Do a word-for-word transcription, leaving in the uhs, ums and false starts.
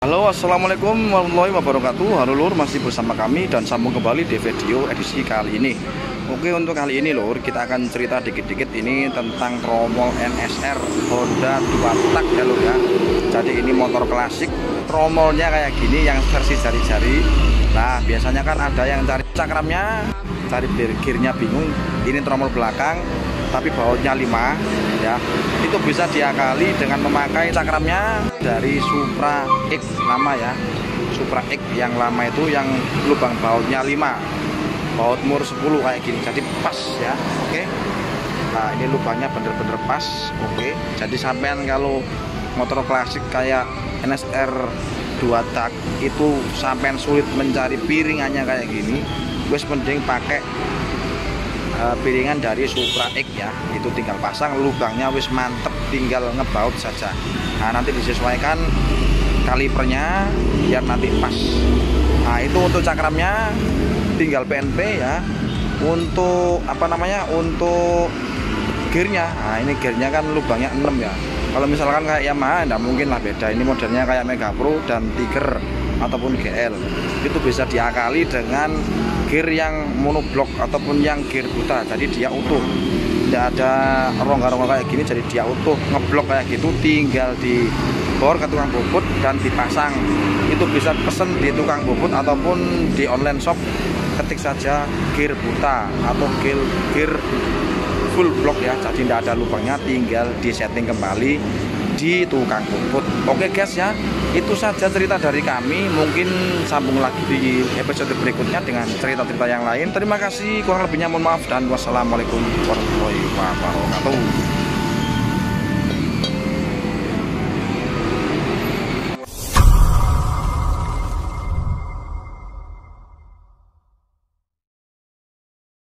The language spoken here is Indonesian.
Halo, assalamualaikum warahmatullahi wabarakatuh. Halo lur, masih bersama kami dan sambung kembali di video edisi kali ini. Oke, untuk kali ini lur, kita akan cerita dikit-dikit ini tentang tromol N S R Honda dua tak ya lur ya. Jadi ini motor klasik, tromolnya kayak gini yang versi jari-jari. Nah, biasanya kan ada yang cari cakramnya, cari gearnya bingung. Ini tromol belakang tapi bautnya lima ya. Itu bisa diakali dengan memakai cakramnya dari Supra X lama ya. Supra X yang lama itu yang lubang bautnya lima, baut mur sepuluh kayak gini, jadi pas ya. Oke, nah ini lubangnya bener-bener pas. Oke, jadi sampean kalau motor klasik kayak N S R dua tak itu sampean sulit mencari piringannya kayak gini, wes mending pakai Uh, piringan dari Supra X ya. Itu tinggal pasang, lubangnya wis mantep, tinggal ngebaut saja. Nah, nanti disesuaikan kalipernya biar nanti pas. Nah, itu untuk cakramnya tinggal P N P ya. Untuk apa namanya, untuk gearnya, nah ini gearnya kan lubangnya enam ya. Kalau misalkan kayak Yamaha enggak mungkin lah beda. Ini modelnya kayak Mega Pro dan Tiger ataupun G L. Itu bisa diakali dengan gear yang monoblok ataupun yang gear buta, jadi dia utuh, tidak ada rongga-rongga kayak gini, jadi dia utuh ngeblok kayak gitu, tinggal di bor ke tukang bobot dan dipasang. Itu bisa pesen di tukang bobot ataupun di online shop, ketik saja gear buta atau gear, gear full block ya, jadi tidak ada lubangnya, tinggal di setting kembali di tukang bobot. Oke guys ya, itu saja cerita dari kami. Mungkin sambung lagi di episode berikutnya dengan cerita-cerita yang lain. Terima kasih, kurang lebihnya mohon maaf dan wassalamualaikum warahmatullahi wabarakatuh.